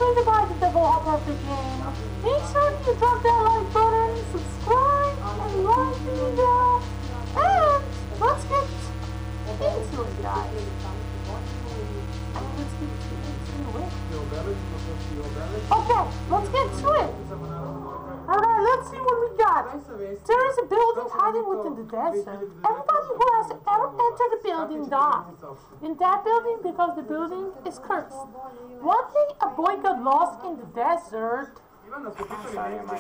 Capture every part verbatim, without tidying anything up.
say goodbye to Devil Hot Perfect Game. Make sure you drop that like button, subscribe, and like the video. And let's get into it, guys. I mean, let's get into it. Okay, let's get to it. Alright, let's see what we got. There is a building hiding within the desert. Everybody who has ever entered the building dies. In that building, because the building is cursed. One day, a boy got lost in the desert. I'm sorry, my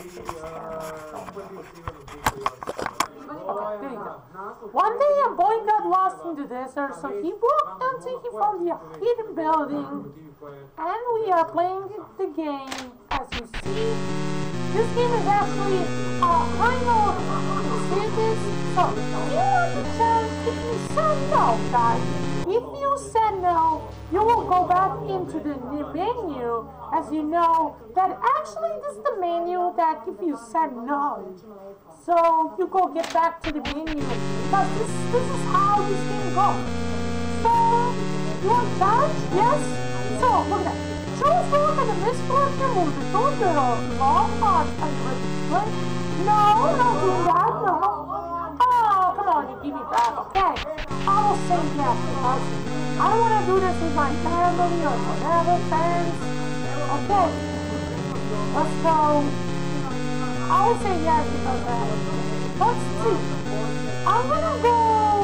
Okay, there you go. One day, a boy got lost in the desert, so he walked until he found the hidden building. And we are playing the game, as you see. This game is actually uh, kind of serious. So, do you want the chance? If you said no, guys, if you said no, you will go back into the menu, as you know that actually this is the menu that if you said no. So, you go get back to the menu, because this, this is how this game goes. So, you want challenge? Yes? So, look at that. Choose one of the misfortune move the shoulder of long cards. Are you ready to play? No, not doing that, no. Oh, come on, you give me that, okay? I will say yes, because I don't want to do this with my family or whatever, friends. Okay, let's go. I will say yes because uh, let's see. I'm gonna go.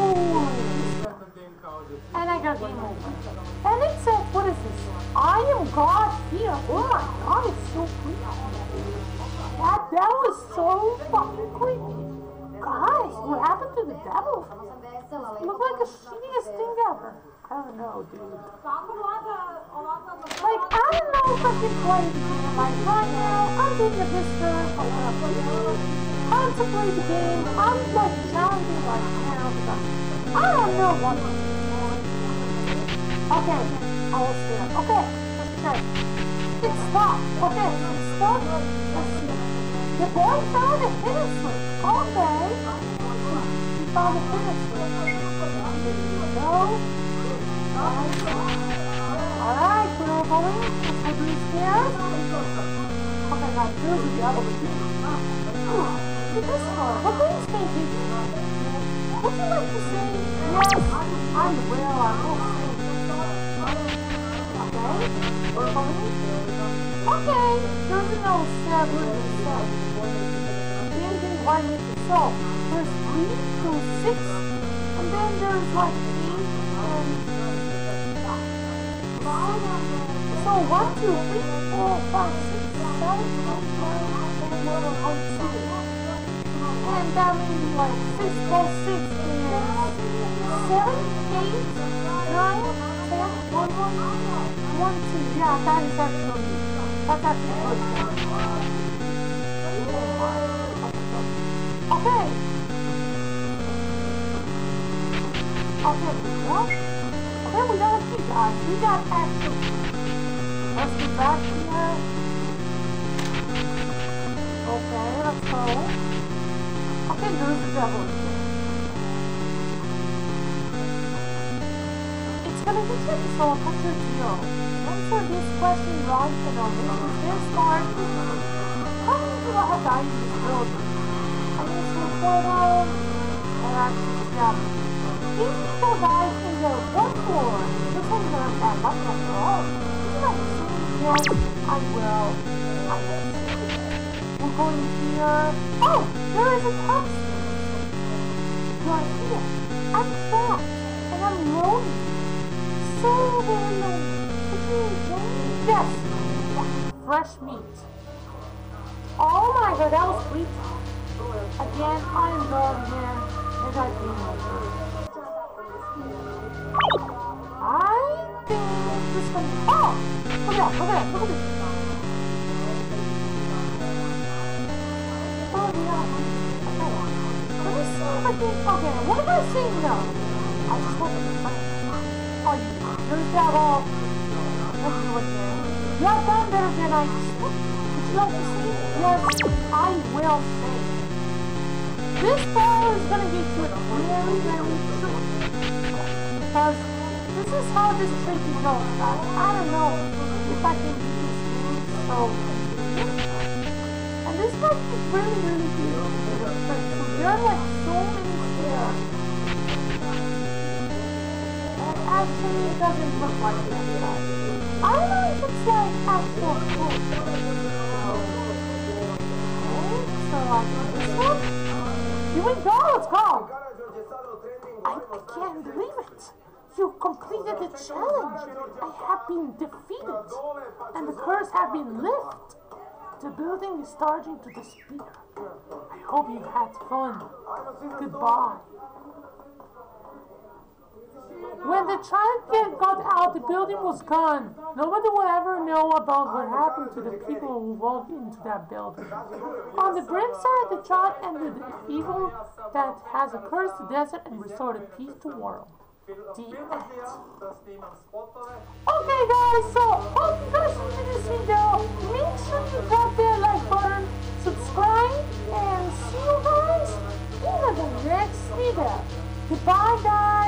And I got game over. And it said, what is this? I am God here. Oh my God, it's so creepy. That, that was so fucking creepy. Guys, what happened to the devil? It looked like the shittiest thing ever. I don't know, dude. Like, I don't know if I can play the game. Like, right now, I'm doing a visitor. I'm to play the game. I'm, like, challenging right now because I don't know what to do. Okay, I will stand. Okay, let's check. It stopped. Okay, it stopped. Let's see. The boy found a hidden switch. Okay. He found a hidden switch. There you go. Alright, we're going. Let's go to these stairs. Okay, guys, here's the other one. Look at this one. What things can you do? Would you like to say? Yes, I will. I will say. Okay, we're going. Okay, there's no seven and seven. Then then why make it so? There's three to six, and then there's like eight and five. So one, two, three, four, five, six, seven, eight, nine, ten, eleven, twelve, two. And that means like six plus six is seven, eight, nine, ten, one, one, one, two. Yeah, that is actually, that's actually good. Okay. Okay, well, okay, we got a key, guys. We got action. Let's get back here. Okay, let's go. Okay, there's the devil. It's gonna be tricky, so I'll cut your deal. Answer this question right and only. Is this card? How many people have died in this building? I used to photo and actually, yeah. Eight people died in the one floor. This one's not that much after all. Isn't that the same? Yes, I will. I will see. We're going here. Oh, there is a top switch. Right here. I'm trapped and I'm lonely. So very lonely. Would you enjoy me? Yes. Fresh meat. Oh my God, that was creepy. Again, I am going again. And I came over. I think this can. Oh! Look at that, look at that, look at this. Oh, yeah. Okay. Let me see if I can. Okay, what if I say no? I just want to find it. Oh, there's that all. Let's do it again. You have done better than I expected. Would you like to see? Yes, I will say. This ball is going to get you very, very tricky. Because this is how this tricky goes, guys. I don't know if I can beat this game. So, and this might be really, really beautiful. So there are like so many stairs. And actually, it doesn't look like that. I don't know if it's like actual food. Okay, so like this one. Here we go, let's go. I, I can't believe it. You completed the challenge. I have been defeated, and the curse has been lifted. The building is starting to disappear. I hope you had fun. Goodbye. When the child got out, the building was gone. Nobody will ever know about what happened to the people who walked into that building. On the bright side, the child ended the evil that has cursed the desert and restored peace to the world. The end. Okay guys, so hope you guys enjoyed this video. Make sure you hit that like button, subscribe, and see you guys in the next video. Goodbye guys.